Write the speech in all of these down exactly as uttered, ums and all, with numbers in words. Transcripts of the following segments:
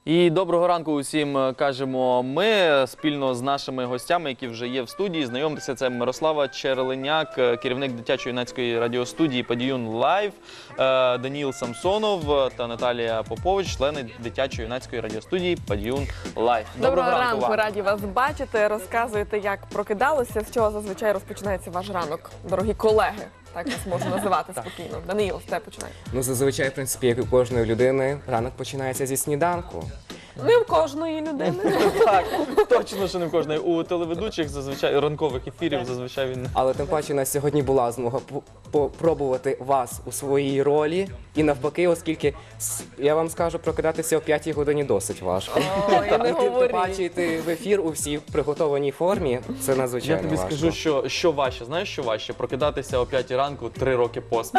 І доброго ранку усім кажемо ми спільно з нашими гостями, які вже є в студії. Знайомтеся, це Мирослава Черленяк, керівник дитячо-юнацької радіостудії «Падіюн Лайв», Даніїл Самсонов та Наталія Попович, члени дитячо-юнацької радіостудії «Падіюн Лайв». Доброго, доброго ранку, ранку, раді вас бачити. Розказуєте, як прокидалися, з чого зазвичай розпочинається ваш ранок, дорогі колеги. Так вас можна називати спокійно. Даниїл, з тебе починай. Ну, зазвичай, в принципі, як у кожної людини, ранок починається зі сніданку. Не в кожної людини. Так, точно, що не в кожної. У телеведучих зазвичай, ранкових ефірів зазвичай він... Але тим паче у нас сьогодні була змога попробувати вас у своїй ролі. І навпаки, оскільки, я вам скажу, прокидатися о п'ятій годині досить важко. Ой, не говори. Побачити в ефір у всій приготованій формі, це надзвичайно важко. Я тобі важко. скажу, що, що важче. Знаєш, що важче? Прокидатися о п'ятій ранку три роки поспіль.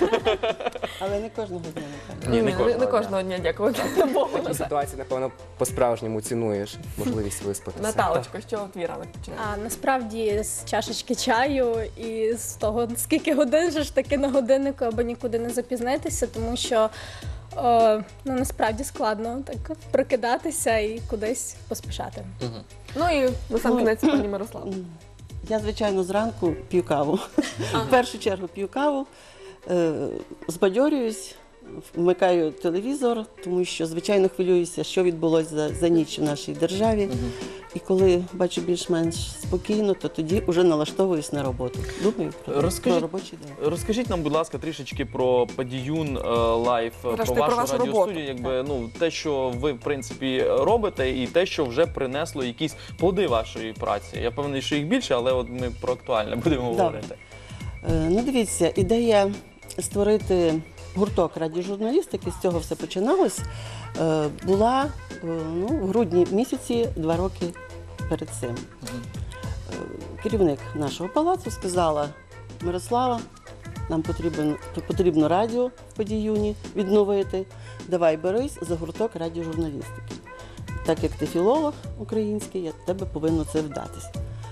Але не кожного дня, напевно. Ні, не Ні, кожного не дня. кожного дня, дякую. В цій ситуації, напевно, по-справжньому цінуєш можливість виспатися. Наталочко, з чого твій ранок починає? А насправді з чашечки чаю і з того, скільки годин же ж таки на годиннику, аби нікуди не запізнитися, тому що о, ну, насправді складно так прокидатися і кудись поспішати. Ну і на сам кінець, пані Мирослава. Я, звичайно, зранку п'ю каву. В першу чергу п'ю каву, е, збадьорююсь, вмикаю телевізор, тому що, звичайно, хвилююся, що відбулося за, за ніч в нашій державі. І коли бачу більш-менш спокійно, то тоді вже налаштовуюсь на роботу. Думаю про, Розкажіть, про робочий день. Розкажіть нам, будь ласка, трішечки про «Падіюн Лайв», про Зрештою, вашу, про вашу радіостудію, роботу. якби, ну, те, що ви, в принципі, робите, і те, що вже принесло якісь плоди вашої праці. Я впевнений, що їх більше, але от ми про актуальне будемо Добре. говорити. Е, ну, дивіться, ідея створити гурток радіожурналістики, з цього все починалось, е, була е, ну, в грудні місяці, два роки перед цим. Е, керівник нашого палацу сказала: Мирослава, нам потрібен, потрібно радіо в «Падіюні» відновити, давай берись за гурток радіожурналістики. Так як ти філолог український, я тебе повинно це вдатись.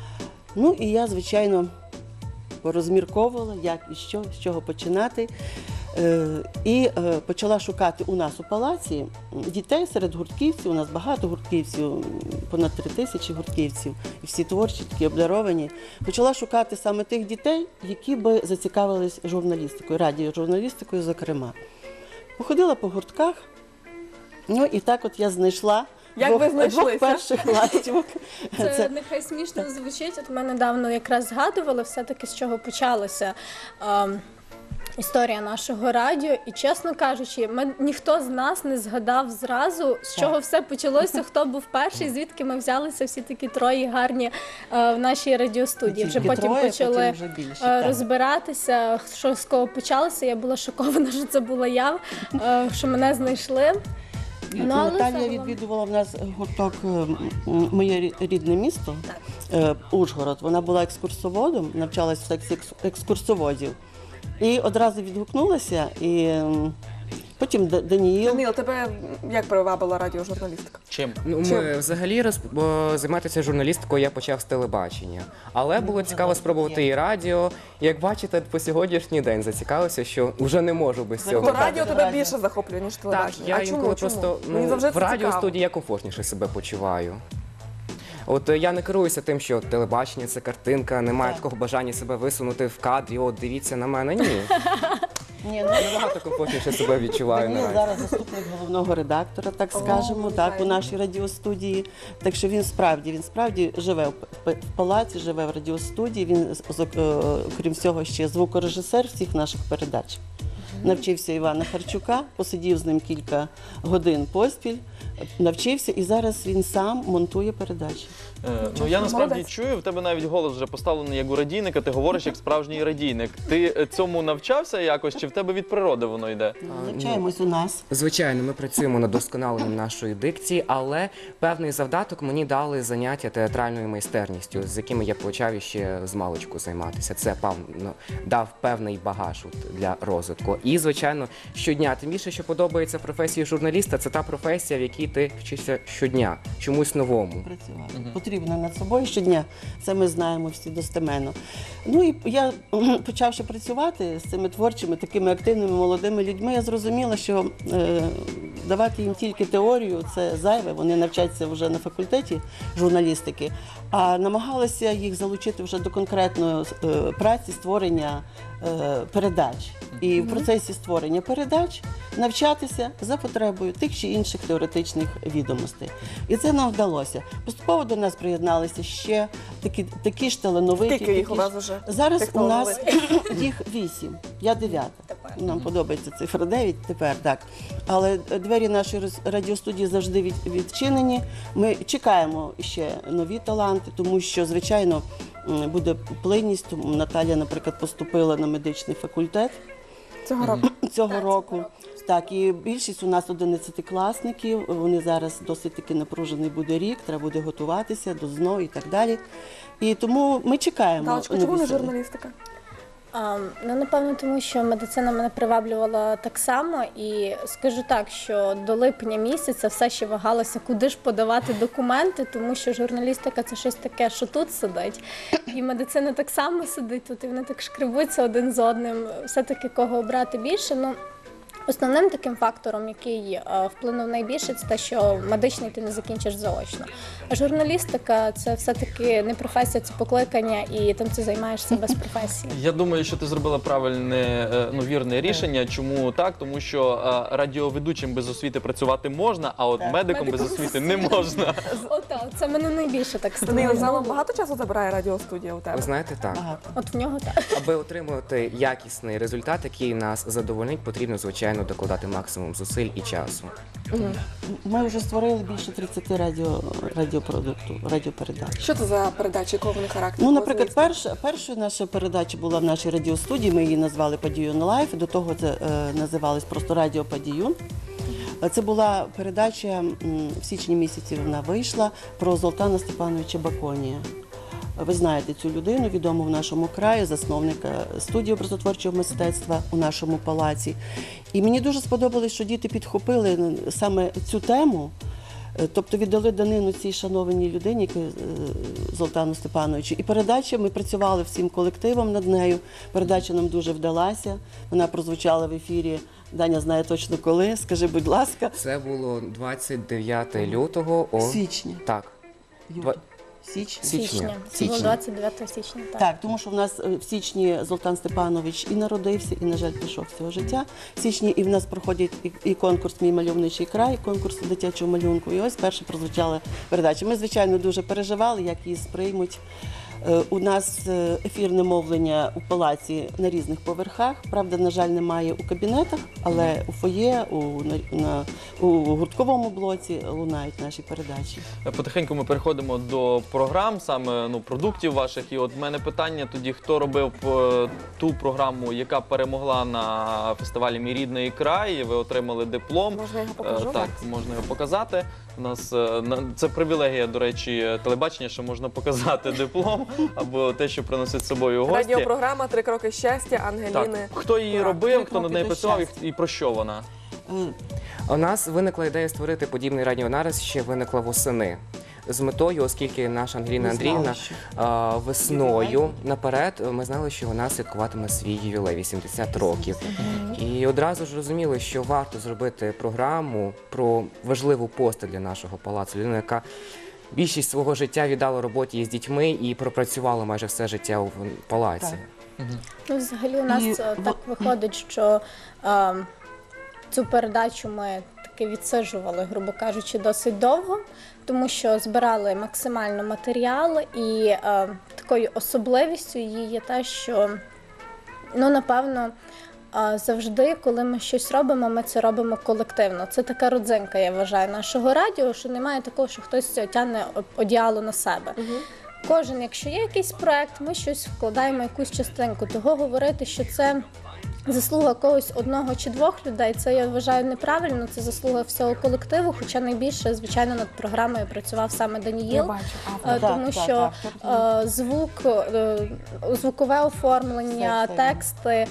Ну і я, звичайно, порозмірковувала, як і що, з чого починати. Е, і е, почала шукати у нас у палаці дітей серед гуртківців. У нас багато гуртківців, понад три тисячі гуртківців, і всі творчі, такі обдаровані. Почала шукати саме тих дітей, які би зацікавились журналістикою, радіожурналістикою, зокрема. Походила по гуртках, ну і так от я знайшла Як двох, ви знайшлися? двох перших ластівок. Це, Це- нехай смішно звучить, от ми недавно якраз згадували все-таки, з чого почалося. Ем, Історія нашого радіо, і, чесно кажучи, ми, ніхто з нас не згадав зразу, з чого все почалося, хто був перший, звідки ми взялися всі такі троє гарні е, в нашій радіостудії. Вже Тільки потім троє, почали потім вже більше, е, так. розбиратися, що з кого почалося. Я була шокована, що це була я, е, що мене знайшли. Ну, але Наталія загалом- відвідувала в нас гурток е, м, «Моє рі- рідне місто», е, Ужгород. Вона була екскурсоводом, навчалась в секції екс- екскурсоводів. І одразу відгукнулася, і м, потім Д- Даніїл. Даниїл, тебе як привабила радіожурналістика? Чим? Ну, Чим? ми взагалі роз... бо займатися журналістикою я почав з телебачення. Але було цікаво спробувати і радіо. Як бачите, по сьогоднішній день зацікавився, що вже не можу без Бо цього. радіо тебе більше захоплює, ніж Так, телебачення. я А чому? інколи Чому? просто Мені ну, завжди в це цікаво. радіостудії я комфортніше себе почуваю. От е, я не керуюся тим, що телебачення це картинка, немає такого бажання себе висунути в кадрі, от дивіться на мене. Ні. Ні, ну, Я набагато комфортніше себе відчуваю Даніїл наразі. зараз заступник головного редактора, так скажемо, так, у нашій радіостудії. Так що він справді, він справді живе в п- в палаці, живе в радіостудії. Він, з- з- е, крім всього, ще звукорежисер всіх наших передач. Навчився Івана Харчука, посидів з ним кілька годин поспіль, навчився, і зараз він сам монтує передачі. Е, ну, я насправді Молодець. чую, в тебе навіть голос вже поставлений як у радійника, ти говориш як справжній радійник. Ти е, цьому навчався якось, чи в тебе від природи воно йде? Навчаємось у нас. Звичайно, ми працюємо над досконаленням нашої дикції, але певний завдаток мені дали заняття театральною майстерністю, з якими я почав іще з маличку займатися. Це певно дав певний багаж от для розвитку. І, звичайно, щодня. Тим більше, що подобається професія журналіста, це та професія, в якій ти вчишся щодня, чомусь новому. Працювати. Потрібно над собою щодня, це ми знаємо всі достеменно. Ну і я, почавши працювати з цими творчими, такими активними молодими людьми, я зрозуміла, що е, давати їм тільки теорію це зайве, вони навчаться вже на факультеті журналістики, а намагалися їх залучити вже до конкретної е, праці створення е, передач. І в процесі створення передач навчатися за потребою тих чи інших теоретичних відомостей. І це нам вдалося. Поступово до нас приєдналися ще такі, такі ж талановиті. Скільки їх такі у вас ж- вже? Зараз тих у нас талановитих? їх вісім, я дев'ята. Нам подобається цифра дев'ять тепер, так. Але двері нашої роз- радіостудії завжди від- відчинені. Ми чекаємо ще нові таланти, тому що, звичайно, м, буде плинність. Тому Наталя, наприклад, поступила на медичний факультет Цього року. цього року. Так, і більшість у нас одинадцятикласників. Вони зараз досить таки напружений буде рік, треба буде готуватися до ЗНО і так далі. І тому ми чекаємо. Галочка, нові чому не сили. журналістика? А, ну, напевно, тому що медицина мене приваблювала так само, і скажу так, що до липня місяця все ще вагалося, куди ж подавати документи, тому що журналістика це щось таке, що тут сидить, і медицина так само сидить тут, і вони так шкребуться один з одним. Все-таки кого обрати більше. Ну, основним таким фактором, який е, вплинув найбільше, це те, що медичний ти не закінчиш заочно. А журналістика це все-таки не професія, це покликання, і тим ти займаєшся без професії. Я думаю, що ти зробила правильне, е, ну, вірне рішення. Чому так? Тому що е, радіоведучим без освіти працювати можна, а от Так. медиком без освіти не можна. Ото, це мене найбільше так Данило, загалом стимулювало. багато часу забирає радіостудія у тебе? Ви знаєте, так. Багато. От в нього так. Аби отримувати якісний результат, який нас задовольнить, потрібно, звичайно, докладати максимум зусиль і часу. Ми вже створили більше тридцяти радіо, радіопродукту, радіопередач. Що це за передачі, якого вони характеру? Ну, наприклад, перша, перша наша передача була в нашій радіостудії, ми її назвали «Падіюн Лайф», до того це е, називалось просто «Радіо Падіюн». Е, Це була передача, м, в січні місяці вона вийшла, про Золтана Степановича Баконія. Ви знаєте цю людину, відому в нашому краї, засновника студії образотворчого мистецтва у нашому палаці. І мені дуже сподобалось, що діти підхопили саме цю тему, е, тобто віддали данину цій шанованій людині, яка, е, Золтану Степановичу. І передача, ми працювали всім колективом над нею. Передача нам дуже вдалася. Вона прозвучала в ефірі. Даня знає точно коли. Скажи, будь ласка, Це було двадцять дев'ятого лютого о... січня. Так. Юра, січня. Січня. Січня. Це було Січня. двадцять дев'ятого січня. Так. Так, тому що в нас е, в січні Золтан Степанович і народився, і, на жаль, пішов з цього життя. В січні і в нас проходить і, і конкурс «Мій мальовничий край», конкурс дитячого малюнку. І ось перша прозвучала передача. Ми, звичайно, дуже переживали, як її сприймуть. Е, У нас е, ефірне мовлення у палаці на різних поверхах. Правда, на жаль, немає у кабінетах, але у фоє, у, на, на, у гуртковому блоці лунають наші передачі. Потихеньку ми переходимо до програм, саме ну, продуктів ваших. І от в мене питання тоді, хто робив е, ту програму, яка перемогла на фестивалі «Мій рідний край», ви отримали диплом. Можна його Е, покажу? Так, можна його показати. У нас е, на- це привілегія, до речі, телебачення, що можна показати диплом або те, що приносить з собою гості. Радіопрограма «Три кроки щастя» Ангеліни. Так, хто її Тура. робив, «Три хто над кроки нею до працював і- щастя». і про що вона? Е, У нас виникла ідея створити подібний радіонарис, ще виникла восени. З метою, оскільки наша Ангеліна Ми знали, Андріївна що а, весною ювілей. наперед ми знали, що вона святкуватиме свій ювілей вісімдесят років. І одразу ж розуміли, що варто зробити програму про важливу постать для нашого палацу. Людину, яка більшість свого життя віддала роботі з дітьми і пропрацювала майже все життя у палаці. Так. Ну, взагалі у нас І е, в- так виходить, що е, цю передачу ми таки відсиджували, грубо кажучи, досить довго, тому що збирали максимально матеріал, і е, такою особливістю її є те, що, ну, напевно, е, завжди, коли ми щось робимо, ми це робимо колективно. Це така родзинка, я вважаю, нашого радіо, що немає такого, що хтось тягне одіяло на себе. Кожен, якщо є якийсь проект, ми щось вкладаємо, якусь частинку. Того говорити, що це заслуга когось одного чи двох людей, це я вважаю неправильно, це заслуга всього колективу, хоча найбільше, звичайно, над програмою працював саме Я Даніїл. бачу. Е, автор. Так, Тому так, що так, е, звук, е, звукове оформлення, Все, все. тексти.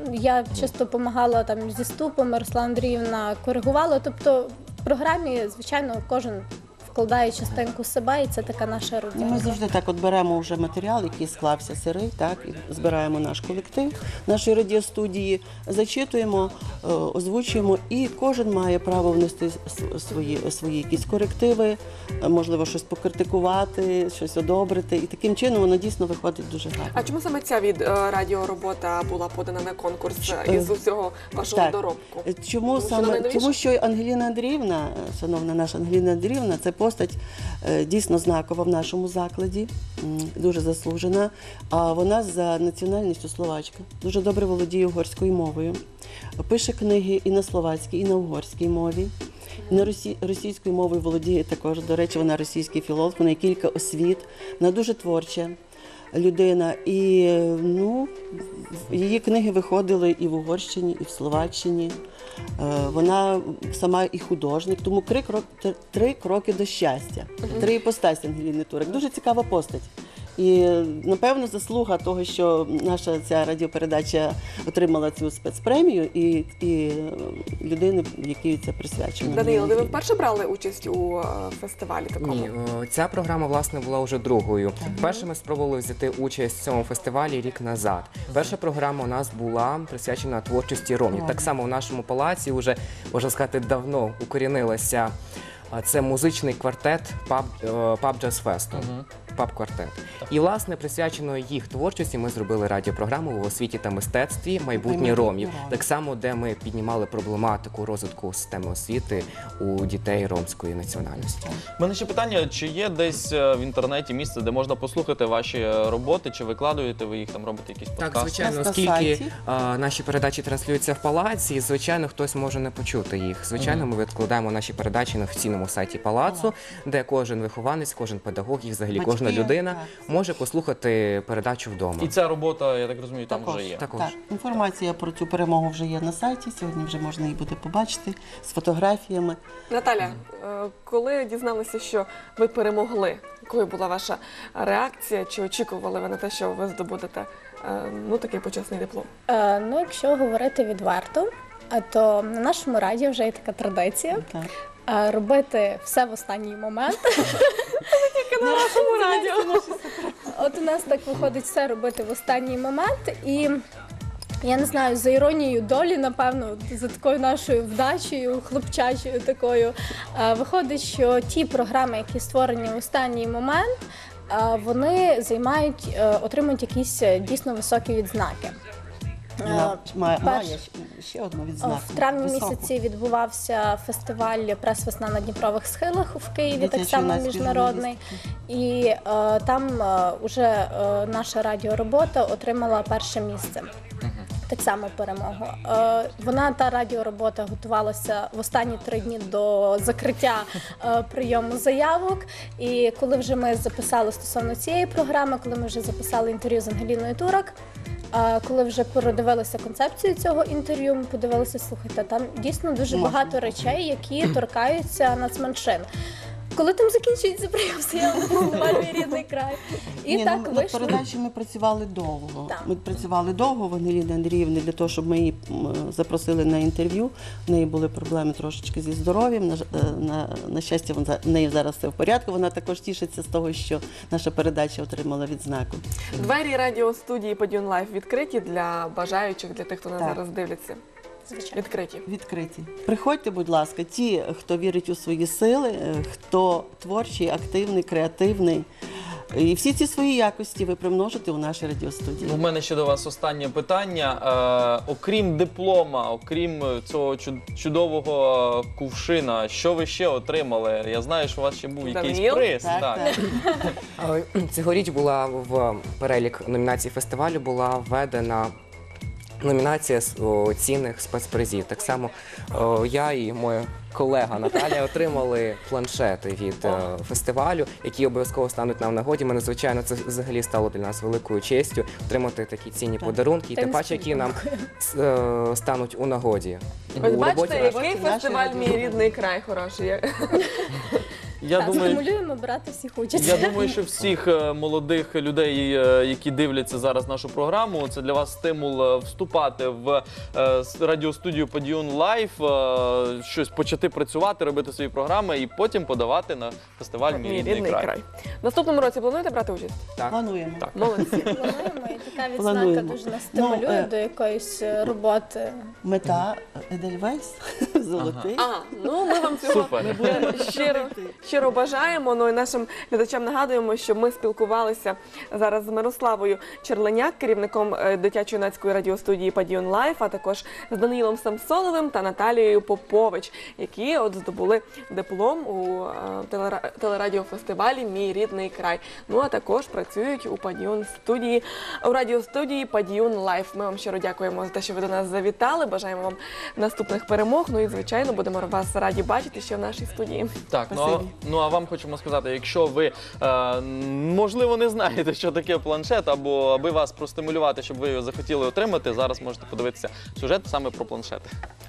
Я часто допомагала там зі ступами, Руслана Андріївна коригувала. Тобто в програмі, звичайно, кожен вкладає частинку себе, і це така наша І родина. ми завжди так от беремо вже матеріал, який склався сирий, так, і збираємо наш колектив нашої радіостудії, зачитуємо, е, озвучуємо, і кожен має право внести с- свої, свої якісь корективи, е, можливо, щось покритикувати, щось одобрити. І таким чином воно дійсно виходить дуже гарно. А чому саме ця від е, радіоробота була подана на конкурс е, Е, із усього вашого так. доробку? Чому Тому що саме? найновіше? Тому що Ангеліна Андріївна, шановна наша Ангеліна Андріївна, це постать е, дійсно знакова в нашому закладі, м, дуже заслужена. А вона за національністю словачка, дуже добре володіє угорською мовою, пише книги і на словацькій, і на угорській мові. На росі... російською мовою володіє також. До речі, вона російський філолог, вона кілька освіт, вона дуже творча людина. І ну, її книги виходили і в Угорщині, і в Словаччині. Е, Вона сама і художник, тому три, крок... три кроки до щастя. Три іпостасі Ангеліни Турик. Дуже цікава постать. І, напевно, заслуга того, що наша ця радіопередача отримала цю спецпремію, і, і людини, якій це присвячено. Даниїл, ви вперше брали участь у е, фестивалі такому? Ні, о, ця програма, власне, була вже другою. Перше ми спробували взяти участь в цьому фестивалі рік назад. Перша програма у нас була присвячена творчості ромів. Так само в нашому палаці вже, можна сказати, давно укорінилася. а, Це музичний квартет Pub, е, Pub Jazz Fest. Паб-квартет. І, власне, присвячено їх творчості ми зробили радіопрограму в освіті та мистецтві «Майбутнє «Майбутнє ромів». ромів». Так само, де ми піднімали проблематику розвитку системи освіти у дітей ромської національності. У мене ще питання, чи є десь е, в інтернеті місце, де можна послухати ваші е, роботи, чи викладуєте ви їх, там робите якісь подкасти? Так, звичайно, На оскільки сайті. а, наші передачі транслюються в палаці, звичайно, хтось може не почути їх. Звичайно, ми викладаємо наші передачі на офіційному сайті палацу, де кожен вихованець, кожен педагог і взагалі Батьки, кожна людина так. може послухати передачу вдома. І ця робота, я так розумію, там Також, вже є. Також. Так, інформація про цю перемогу вже є на сайті. Сьогодні вже можна її буде побачити з фотографіями. Наталя, е, коли дізналися, що ви перемогли, якою була ваша реакція? Чи очікували ви на те, що ви здобудете е, ну, такий почесний диплом? Е, ну, якщо говорити відверто, е, то на нашому радіо вже є така традиція Так. е, робити все в останній момент. На нашому радіо. От у нас так виходить все робити в останній момент, і я не знаю, за іронією долі, напевно, за такою нашою вдачею, хлопчачою такою, е, виходить, що ті програми, які створені в останній момент, е, вони займають, е, отримують якісь е, дійсно високі відзнаки. Е, Вона має, перш- має ще одну відзнаку. В травні високу. місяці відбувався фестиваль «Прес-весна на Дніпрових схилах» в Києві, так само Дитячо-юнацький міжнародний. І е, там е, уже е, наша радіоробота отримала перше місце. Так само перемогу. Е, вона, та радіоробота, готувалася в останні три дні до закриття е, прийому заявок. І коли вже ми записали стосовно цієї програми, коли ми вже записали інтерв'ю з Ангеліною Турок, а коли вже передивилися концепцію цього інтерв'ю, ми подивилися, слухайте, там дійсно дуже Можна. багато речей, які торкаються нацменшин. Коли там закінчується прийом заявок на фестиваль «Мій рідний край». І Ні, так ну, вийшло. над передачі ми працювали довго. Так. Ми працювали довго в Ангеліни Андріївни для того, щоб ми її м, запросили на інтерв'ю. В неї були проблеми трошечки зі здоров'ям. На, ж- е, на, на щастя, вон за- в неї зараз все в порядку. Вона також тішиться з того, що наша передача отримала відзнаку. Двері радіостудії «Подіон Лайф» відкриті для бажаючих, для тих, хто нас Так. зараз дивляться. Звичайно. Відкриті. Відкриті. Приходьте, будь ласка, ті, хто вірить у свої сили, е, хто творчий, активний, креативний. І всі ці свої якості ви примножите у нашій радіостудії. У мене ще до вас останнє питання. Е, окрім диплома, окрім цього чуд- чудового е, кувшина, що ви ще отримали? Я знаю, що у вас ще був якийсь Даниїл? приз. Так, так. Але цьогоріч була в перелік номінацій фестивалю була введена номінація з о, цінних спецпризів. Так само о, я і моя колега Наталя отримали планшети від е, фестивалю, які обов'язково стануть нам в нагоді. Мене, звичайно, це взагалі стало для нас великою честю отримати такі цінні подарунки, і Та тим й паче, які нам с- е, стануть у нагоді. Ось у бачите, роботі нашої. який нашої фестиваль «Мій радіостудії. рідний край» хороший. Я- Я Так, думаю, стимулюємо брати всіх участь. Я думаю, що всіх е, молодих людей, е, які дивляться зараз нашу програму, це для вас стимул е, вступати в е, с- радіостудію Подіюн Лайф, е, щось почати працювати, робити свої програми і потім подавати на фестиваль Мій Мій рідний край. В наступному році плануєте брати участь? Так. Плануємо. Так. Молодці. Плануємо, і така відзнака Плануємо. дуже нас стимулює Ну, е, до якоїсь е, роботи. Мета Едельвейс, золотий. А, ну ми вам цього Супер. е, щиро, щиро бажаємо. Ну і нашим глядачам нагадуємо, що ми спілкувалися зараз з Мирославою Черленяк, керівником е, дитячо-юнацької радіостудії Подіюн Лайф, а також з Даниїлом Самсоновим та Наталією Попович, які от здобули диплом у е, телера- телерадіофестивалі Мій рідний край. Ну а також працюють у Подіюн студії у радіостудії Подіюн Лайф. Ми вам щиро дякуємо за те, що ви до нас завітали. Бажаємо вам наступних перемог. Ну і звичайно будемо вас раді бачити ще в нашій студії. Так, ну, а- Спасибі. ну а вам хочемо сказати, якщо ви е, можливо не знаєте, що таке планшет, або аби вас простимулювати, щоб ви його захотіли отримати, зараз можете подивитися сюжет саме про планшети.